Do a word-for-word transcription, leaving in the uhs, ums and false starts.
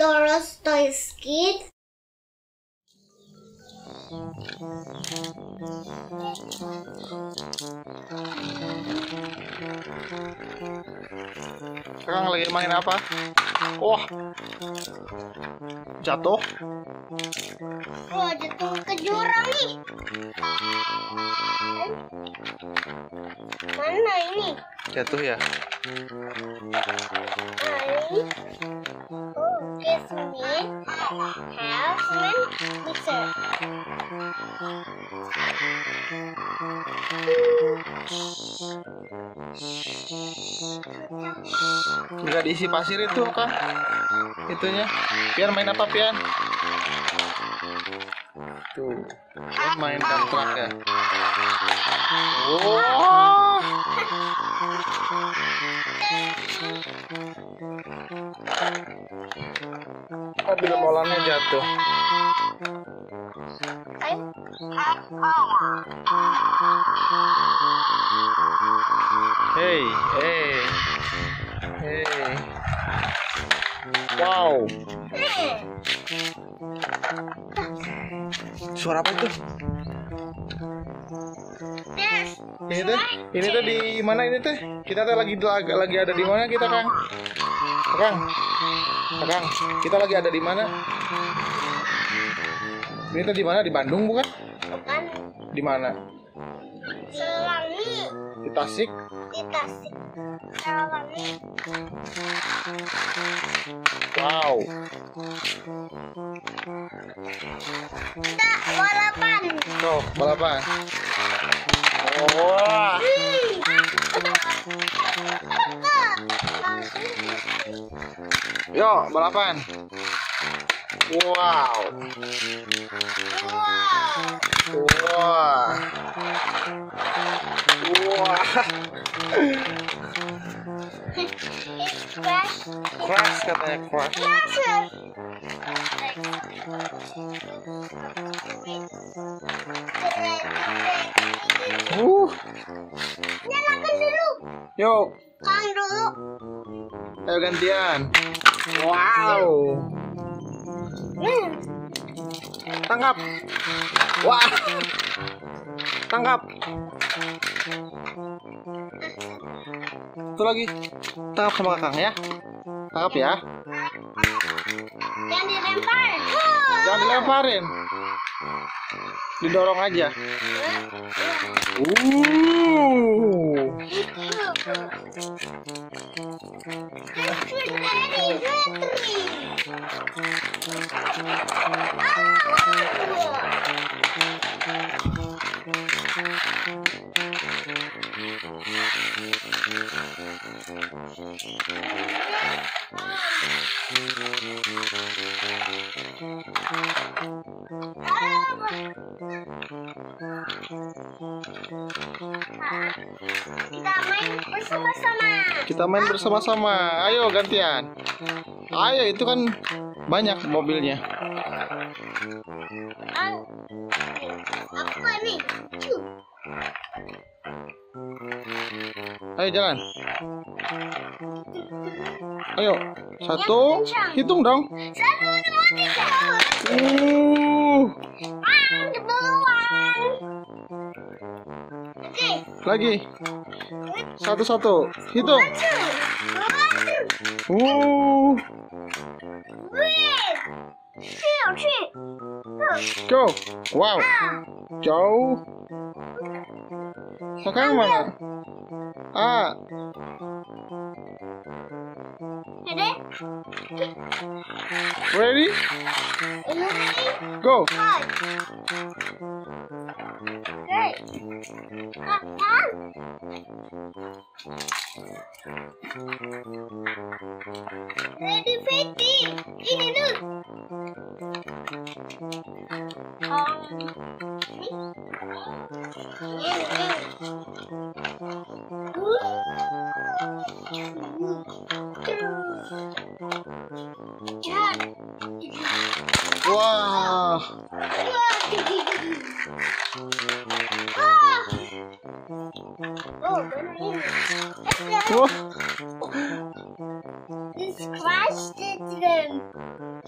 terus toy skit. Kakang lagi main apa? Wah, jatuh. Wah, jatuh ke jurang nih. Mana ini? Jatuh ya? Nah, ini. Oh, this means have one mixer. Nggak diisi pasir itu kan? Itunya. Pian main apa Pian? Tuh, Pian main dump truck ya. Wow. Mobil molannya jatuh. Hey, hey, hey. Wow. Suara apa itu? Ini tuh, ini tuh di mana ini tuh? Kita tuh lagi lagi ada di mana kita, Kang? Kang, Kang, kita lagi ada di mana? Ini tuh di mana? Di Bandung bukan? Bukan. Di mana? Selangi. Di Tasik. Di Tasik. Selangi. Wow. Kita balapan. Tuh, balapan. Wah. Yo, balapan. Wow. Wah. Wah. Crash. Crash katanya crash. Uh. Nyalakan dulu. Yuk. Kang dulu. Ayo gantian. Wow. Hmm. Tangkap. Wah. Tangkap. Satu lagi. Tangkap sama Kakang ya. Tangkap ya. Jangan dilempar. Jangan dilemparin. Didorong aja. Uh. Kita main bersama-sama. Kita main bersama-sama. Ayo gantian. Ayo, itu kan banyak mobilnya. Apa nih? Cuh. Ayo jalan. Ayo, satu, hitung dong. Satu, dua, tiga. Uh, Ah, duluan. Oke. lagi. Satu-satu, hitung. Uh, Wait.去去。 go. Wow, jauh. Kakang mana? Ah, Ready? ready? Ready? Go. Five. Hey. Kakang. Ready, Fetty. Ini dulu. Oh. Ini. Wah. Wah. This crashed it then.